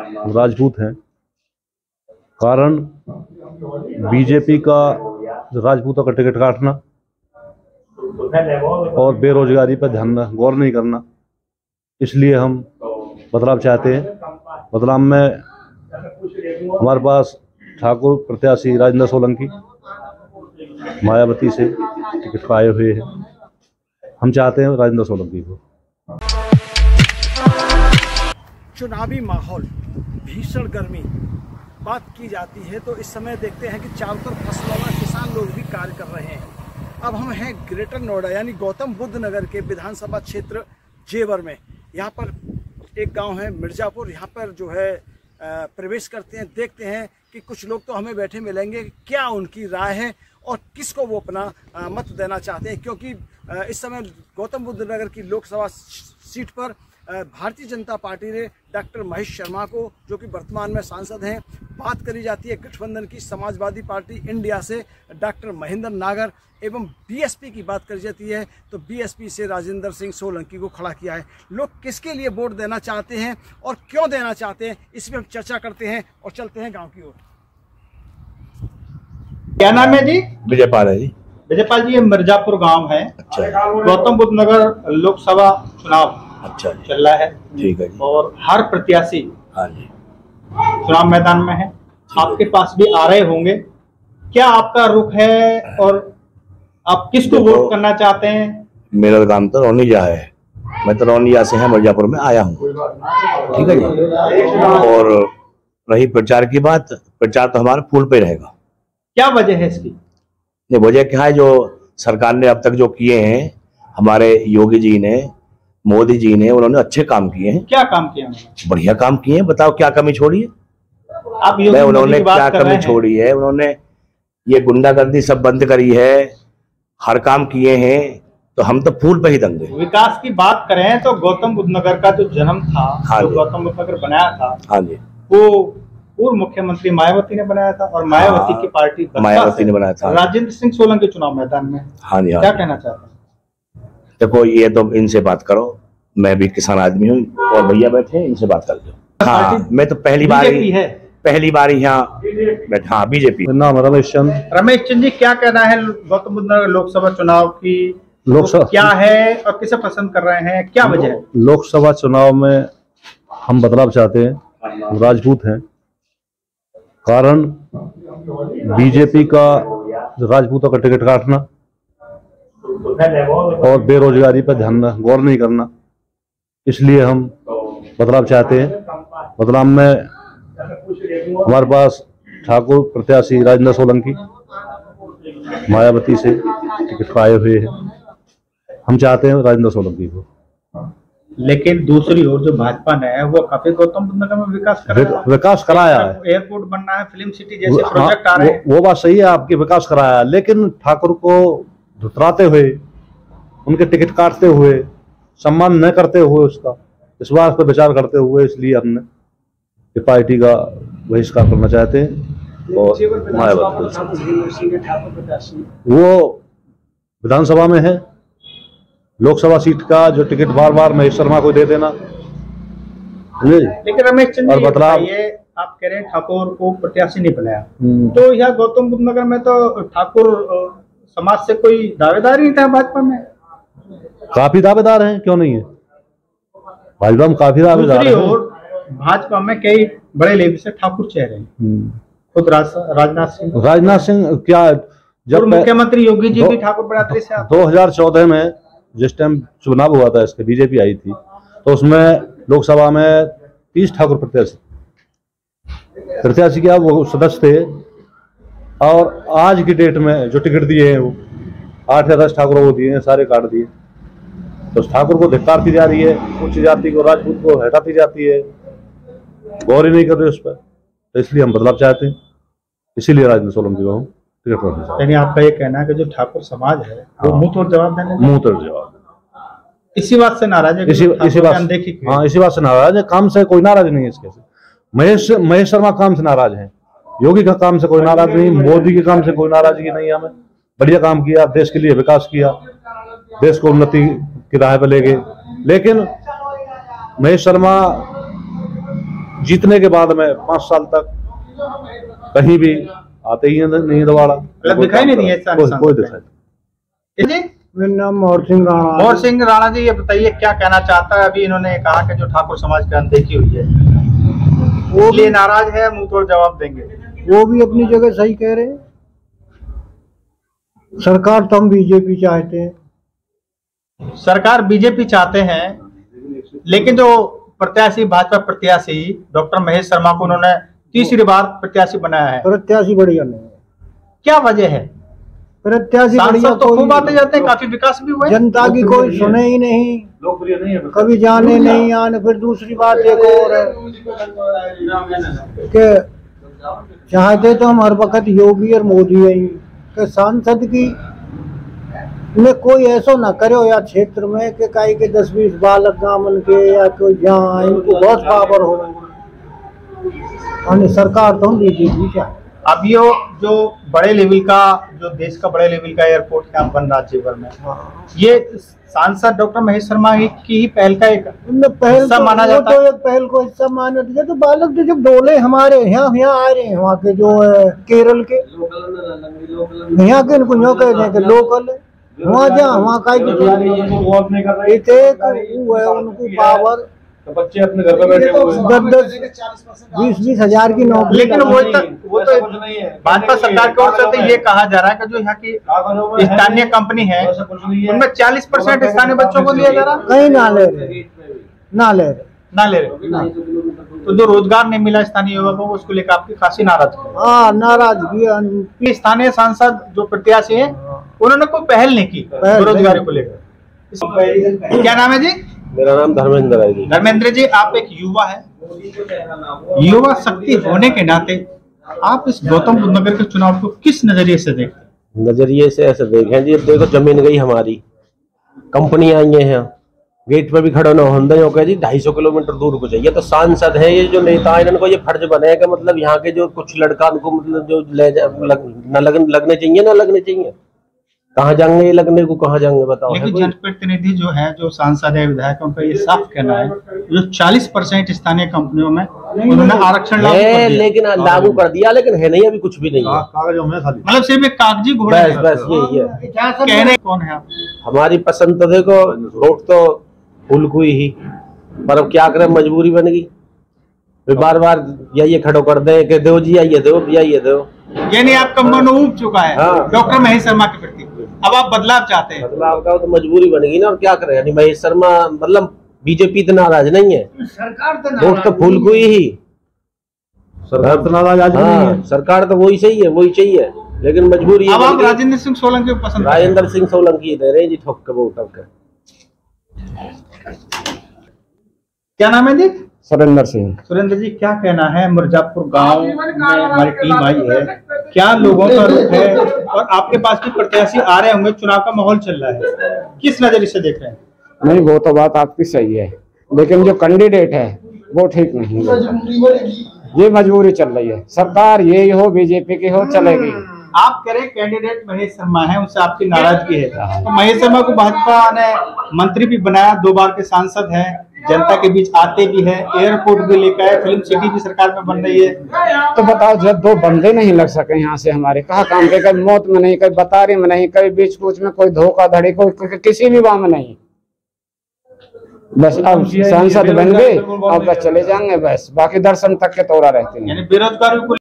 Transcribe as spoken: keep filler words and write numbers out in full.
राजपूत हैं, कारण बीजेपी का राजपूतों का टिकट काटना और बेरोजगारी पर ध्यान गौर नहीं करना, इसलिए हम बदलाव चाहते हैं। बदलाव में हमारे पास ठाकुर प्रत्याशी राजेंद्र सोलंकी मायावती से टिकट पाए हुए हैं। हम चाहते हैं राजेंद्र सोलंकी को। चुनावी माहौल, भीषण गर्मी बात की जाती है तो इस समय देखते हैं कि चारों तरफ फसलवाला किसान लोग भी कार्य कर रहे हैं। अब हम हैं ग्रेटर नोएडा यानी गौतम बुद्ध नगर के विधानसभा क्षेत्र जेवर में। यहाँ पर एक गांव है मिर्जापुर, यहाँ पर जो है प्रवेश करते हैं, देखते हैं कि कुछ लोग तो हमें बैठे मिलेंगे, क्या उनकी राय है और किसको वो अपना मत देना चाहते हैं। क्योंकि इस समय गौतम बुद्ध नगर की लोकसभा सीट पर भारतीय जनता पार्टी ने डॉक्टर महेश शर्मा को, जो कि वर्तमान में सांसद हैं, बात करी जाती है गठबंधन की समाजवादी पार्टी इंडिया से डॉक्टर महेंद्र नागर एवं बीएसपी की बात करी जाती है तो बीएसपी से राजेंद्र सिंह सोलंकी को खड़ा किया है। लोग किसके लिए वोट देना चाहते हैं और क्यों देना चाहते हैं, इसमें हम चर्चा करते हैं और चलते हैं गाँव की ओर। क्या नाम है जी? विजयपाल है जी। विजयपाल जी, ये मिर्जापुर गांव है। अच्छा। गौतम बुद्ध नगर लोकसभा चुनाव अच्छा चल रहा है। ठीक है जी। और हर प्रत्याशी हाँ जी चुनाव मैदान में है, आपके पास भी आ रहे होंगे। क्या आपका रुख है और आप किसको वोट करना चाहते हैं? मेरा काम तो रौनिया है, मैं तो रौनिया से है, मिर्जापुर में आया हूँ। ठीक है जी। और रही प्रचार की बात, प्रचार तो हमारा फूल पे रहेगा। क्या वजह है इसकी? ये वजह क्या है, जो सरकार ने अब तक जो किए हैं, हमारे योगी जी ने, मोदी जी ने, उन्होंने अच्छे काम किए हैं। क्या काम किया? बढ़िया काम किए हैं। बताओ क्या कमी छोड़ी है? आप मैं उन्होंने क्या कमी छोड़ी है? उन्होंने ये गुंडागर्दी सब बंद करी है, हर काम किए हैं, तो हम तो फूल पे ही दंगे। विकास की बात करें तो गौतम बुद्ध नगर का जो जन्म था, हाँ जो गौतम बुद्ध नगर बनाया था, हाँ जी, वो पूर्व मुख्यमंत्री मायावती ने बनाया था और मायावती हाँ, की पार्टी मायावती ने बनाया था। राजेंद्र सिंह सोलंकी चुनाव मैदान में। हाँ जी। हाँ, क्या कहना चाहते हैं? देखो, ये तो इनसे बात करो, मैं भी किसान आदमी हूँ और भैया बैठे हैं, इनसे बात कर लो। हाँ, मैं तो पहली बार है पहली बार यहाँ बैठा। हाँ, बीजेपी। नाम रमेश चंद्र। रमेश चंद्र जी, क्या कहना है गौतम बुद्ध नगर लोकसभा चुनाव की? लोकसभा क्या है और किसे पसंद कर रहे हैं, क्या वजह है? लोकसभा चुनाव में हम बदलाव चाहते हैं, राजपूत हैं, कारण बीजेपी का राजपूतों का टिकट काटना और बेरोजगारी पर ध्यान गौर नहीं करना, इसलिए हम बदलाव चाहते हैं। बदलाव में हमारे पास ठाकुर प्रत्याशी राजेंद्र सोलंकी मायावती से टिकट पाए हुए हैं। हम चाहते हैं राजेंद्र सोलंकी को। लेकिन दूसरी ओर जो भाजपा ने है वो काफी गौतम बुद्ध नगर में विकास कराया विकास कराया है। एयरपोर्ट बनना है, फिल्म सिटी जैसे प्रोजेक्ट आ रहे हैं। वो, वो बात सही है आपकी, विकास कराया, लेकिन ठाकुर को धुतराते हुए, उनके टिकट काटते हुए, सम्मान न करते हुए, उसका इस बात पर विचार करते हुए, इसलिए हमने ये पार्टी का बहिष्कार करना चाहते हैं। और मायावती वो विधानसभा में है, लोकसभा सीट का जो टिकट बार बार महेश शर्मा को दे देना। लेकिन रमेश चंद्र और बदलाव, ये आप कह रहे हैं ठाकुर को प्रत्याशी नहीं बनाया, तो यह गौतम बुद्ध नगर में तो ठाकुर समाज से कोई दावेदार नहीं था भाजपा में? काफी दावेदार हैं, क्यों नहीं है? भाजपा में काफी दावेदार हैं। और भाजपा में कई बड़े लेवल से ठाकुर चेहरे हैं, खुद राजनाथ सिंह राजनाथ सिंह क्या, जब मुख्यमंत्री योगी जी भी ठाकुर बरादरी से दो हजार चौदह में जिस टाइम चुनाव हुआ था, इसके बीजेपी आई थी, तो उसमें लोकसभा में तीस ठाकुर प्रत्याशी प्रत्याशी क्या वो सदस्य थे। और आज की डेट में जो टिकट दिए हैं वो आठ या दस ठाकुरों को दिए हैं, सारे काट दिए। तो ठाकुर को धिक्कारती जा रही है, उच्च जाति को, राजपूत को हटाती जाती है, गौर ही नहीं कर रहे उस पर। तो इसलिए हम बदलाव चाहते हैं, इसीलिए राजेंद्र सोलंकी को हम टिकट पर चाहते हैं। यानी आपका ये कहना है कि जो ठाकुर समाज है वो मुंह तोड़ जवाब देने मुंह तोड़ जवाब इसी बात से नाराज है? इसी इसी बात हाँ इसी बात से नाराज है। काम से कोई नाराज नहीं है इसके से। महेश महेश शर्मा काम से नाराज है, योगी का काम से कोई नाराज नहीं, मोदी के काम से कोई नाराजगी नहीं। हमें बढ़िया काम किया, देश के लिए विकास किया, देश को उन्नति की राह पर ले गए। लेकिन महेश शर्मा जीतने के बाद में पांच साल तक कहीं भी आते ही नहीं दोबारा, दिखाई नहीं दिए कोई दिखाई। मेरा नाम मोहर सिंह राणा। मोहर सिंह राणा जी, ये बताइए क्या कहना चाहता है? अभी इन्होंने कहा कि जो ठाकुर समाज की अनदेखी हुई है वो भी नाराज है, मुंह तोड़ जवाब देंगे। वो भी अपनी जगह सही कह रहे हैं। सरकार तो हम बीजेपी चाहते हैं। सरकार बीजेपी चाहते हैं, लेकिन जो प्रत्याशी भाजपा प्रत्याशी डॉक्टर महेश शर्मा को उन्होंने तीसरी बार प्रत्याशी बनाया है। प्रत्याशी बढ़िया नहीं है। क्या वजह है? प्रत्याशी बढ़िया तो खूब आते जाते हैं, काफी विकास भी हुआ है। जनता की कोई सुने ही नहीं, लोकप्रिय नहीं है, कभी जाने नहीं आने। फिर दूसरी बात एक और है कि चाहते तो हम हर वक्त योगी और मोदी है कि सांसद की में कोई ऐसा ना करे या क्षेत्र में कि कहीं के दस बीस बालक गामन के या कोई जहाँ इनको बहुत पावर हो। और सरकार तो हम बीजेपी चाहते। अब ये जो बड़े लेवल का, जो देश का बड़े लेवल का एयरपोर्ट यहाँ बन रहा है में, ये सांसद डॉक्टर महेश शर्मा की ही पहल का एक पहल हिस्सा तो, माना जाता तो एक पहल को हिस्सा माना जाता है। तो बालक तो जब डोले हमारे यहाँ यहाँ आ रहे हैं, वहाँ के जो है केरल के, यहाँ के इनको यूँ कह रहे हैं लोकल है, वहाँ जहाँ वहाँ का उनको पावर तो बच्चे अपने घर पे बैठे हुए दस दस बीस बीस हजार की नौकरी। लेकिन वो तक वो तो भाजपा सरकार की ओर से तो ये कहा जा रहा है कि जो यहाँ की स्थानीय कंपनी है उनमें चालीस परसेंट स्थानीय बच्चों को दिया जा रहा है। कहीं ना ले रहे, ना ले रहे, ना ले रहे। तो जो रोजगार नहीं मिला स्थानीय युवकों को, उसको लेकर आपकी खासी नाराजगी। हाँ, नाराजगी। स्थानीय सांसद जो प्रत्याशी है उन्होंने कोई पहल नहीं की बेरोजगारी को लेकर। क्या नाम है जी? मेरा नाम धर्मेंद्र है जी। धर्मेंद्र जी, आप एक युवा है, युवा शक्ति होने के नाते आप इस गौतम बुद्ध नगर के चुनाव को किस नजरिए से देखते हैं? नजरिए से ऐसे देखें जी, अब देखो जमीन गई हमारी, कंपनी आई है, गेट पे भी खड़ा ना होंगे हो जी ढाई सौ किलोमीटर दूर को चाहिए। तो सांसद है ये जो नेता, इन्होंने को ये फर्ज बनेगा, मतलब यहाँ के जो कुछ लड़का उनको मतलब जो ले लग, न लग, लगने चाहिए ना लगने चाहिए, कहाँ जाएंगे ये लगने को, कहाँ जाएंगे बताओ। लेकिन जनप्रतिनिधि जो है, जो सांसद है, विधायक, उनका ये साफ कहना है जो चालीस परसेंट स्थानीय कंपनियों में उन्होंने आरक्षण लागू कर दिया। लेकिन लागू कर दिया, लेकिन है नहीं, अभी कुछ भी नहीं है, कागजों में खाली, मतलब सिर्फ एक कागजी घोड़ा है। बस बस यही है। कहने कौन है आप? हमारी पसंद तो देखो, वोट तो फूल को ही, पर अब क्या करें, मजबूरी बन गई। बार बार यही खड़ो कर दे कि दो जी आइए दो आइए दो, यानी आपका मन उब चुका है डॉक्टर महेश शर्मा के प्रति। अब आप बदलाव चाहते हैं। बदलाव का तो मजबूरी बन गई ना, और क्या करें। यानी महेश शर्मा मतलब बीजेपी तो नाराज नहीं है, सरकार वोट तो फूल को ही, सरकार तो नाराज आज नहीं है। सरकार तो वही सही है, वही चाहिए, लेकिन मजबूरी। अब आप राजेंद्र सिंह सोलंकी को पसंद? राजेंद्र सिंह सोलंकी दे रहे जी, ठोक के वोट के। क्या नाम है जी? सुरेंद्र सिंह। सुरेंद्र जी, क्या कहना है? मिर्जापुर गांव में हमारी टीम आई है, क्या लोगों का रुख है? और आपके पास भी प्रत्याशी आ रहे होंगे, चुनाव का माहौल चल रहा है, किस नजरिए से देख रहे हैं? नहीं, वो तो बात आपकी सही है, लेकिन जो कैंडिडेट है वो ठीक नहीं है। ये मजबूरी चल रही है, सरकार ये हो बीजेपी की हो चलेगी। आप कह रहे हैं कैंडिडेट महेश शर्मा है, उनसे आपकी नाराजगी है। तो महेश शर्मा को भाजपा ने मंत्री भी बनाया, दो बार के सांसद हैं, जनता के बीच आते भी है, एयरपोर्ट भी लेकर आए, फिल्म सिटी भी सरकार में बन रही है। तो बताओ, जब दो बंदे नहीं लग सके यहाँ से हमारे, कहाँ काम के, कभी मौत में नहीं, कभी बतारी में नहीं, कभी बीच कूच में कोई धोखाधड़ी, कोई किसी भी बात में नहीं। बस अब सांसद बन गए, अब बस चले जाएंगे, बस बाकी दर्शन तक के तौरा रहते हैं। यानी बेरोजगार